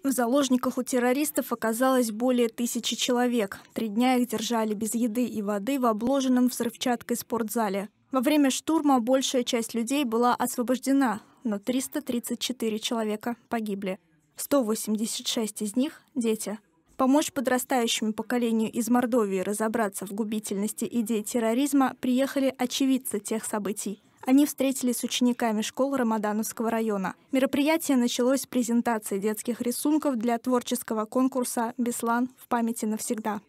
В заложниках у террористов оказалось более 1000 человек. 3 дня их держали без еды и воды в обложенном взрывчаткой спортзале. Во время штурма большая часть людей была освобождена, но 334 человека погибли. 186 из них – дети. Помочь подрастающему поколению из Мордовии разобраться в губительности идей терроризма приехали очевидцы тех событий. Они встретились с учениками школ Рамадановского района. Мероприятие началось с презентации детских рисунков для творческого конкурса «Беслан в памяти навсегда».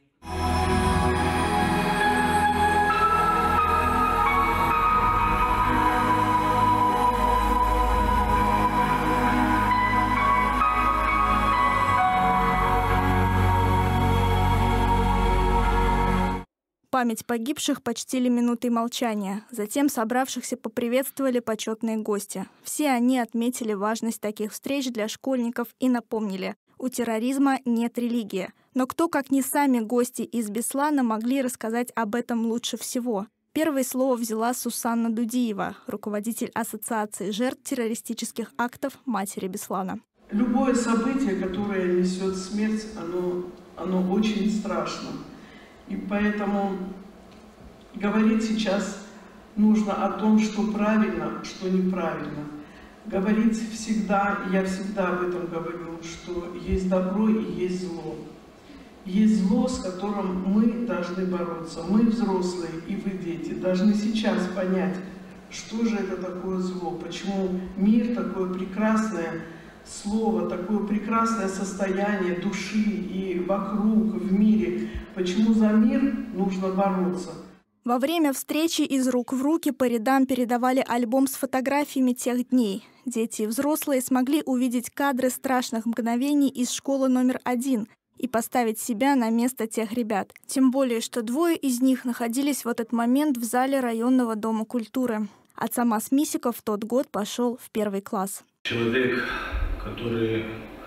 Память погибших почтили минутой молчания. Затем собравшихся поприветствовали почетные гости. Все они отметили важность таких встреч для школьников и напомнили – у терроризма нет религии. Но кто, как не сами гости из Беслана, могли рассказать об этом лучше всего? Первое слово взяла Сусанна Дудиева, руководитель Ассоциации жертв террористических актов «Матери Беслана». Любое событие, которое несет смерть, оно очень страшно. И поэтому говорить сейчас нужно о том, что правильно, что неправильно. Говорить всегда, я всегда об этом говорю, что есть добро и есть зло. Есть зло, с которым мы должны бороться. Мы, взрослые, и вы, дети, должны сейчас понять, что же это такое зло, почему мир такое прекрасное слово, такое прекрасное состояние души и вокруг, в мире. Почему за мир нужно бороться? Во время встречи из рук в руки по рядам передавали альбом с фотографиями тех дней. Дети и взрослые смогли увидеть кадры страшных мгновений из школы номер 1 и поставить себя на место тех ребят. Тем более, что 2 из них находились в этот момент в зале районного дома культуры. А Цамас Мисиков в тот год пошел в 1 класс. Человек, который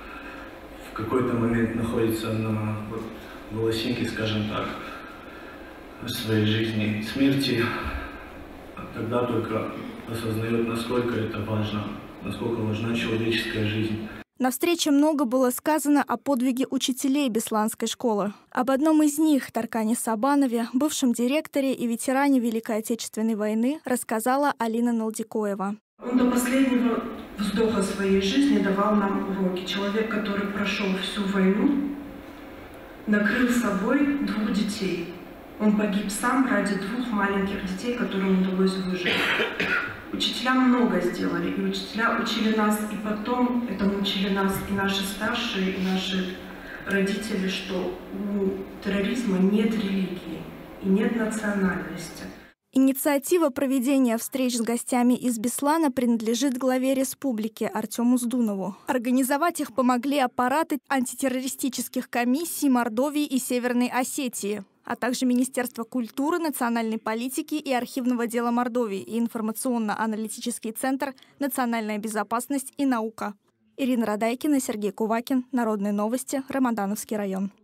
в какой-то момент находится на волосинке, скажем так, своей жизни смерти, тогда только осознает, насколько это важно, насколько важна человеческая жизнь. На встрече много было сказано о подвиге учителей Бесланской школы. Об одном из них, Таркане Сабанове, бывшем директоре и ветеране Великой Отечественной войны, рассказала Алина Налдикоева. Он до последнего вздоха своей жизни давал нам уроки. Человек, который прошел всю войну, накрыл собой 2 детей. Он погиб сам ради 2 маленьких детей, которым удалось выжить. Учителя много сделали, и учителя учили нас, и потом этому учили нас и наши старшие, и наши родители, что у терроризма нет религии и нет национальности. Инициатива проведения встреч с гостями из Беслана принадлежит главе республики Артему Здунову. Организовать их помогли аппараты антитеррористических комиссий Мордовии и Северной Осетии, а также Министерство культуры, национальной политики и архивного дела Мордовии и информационно-аналитический центр «Национальная безопасность и наука». Ирина Радайкина, Сергей Кувакин. Народные новости. Рамадановский район.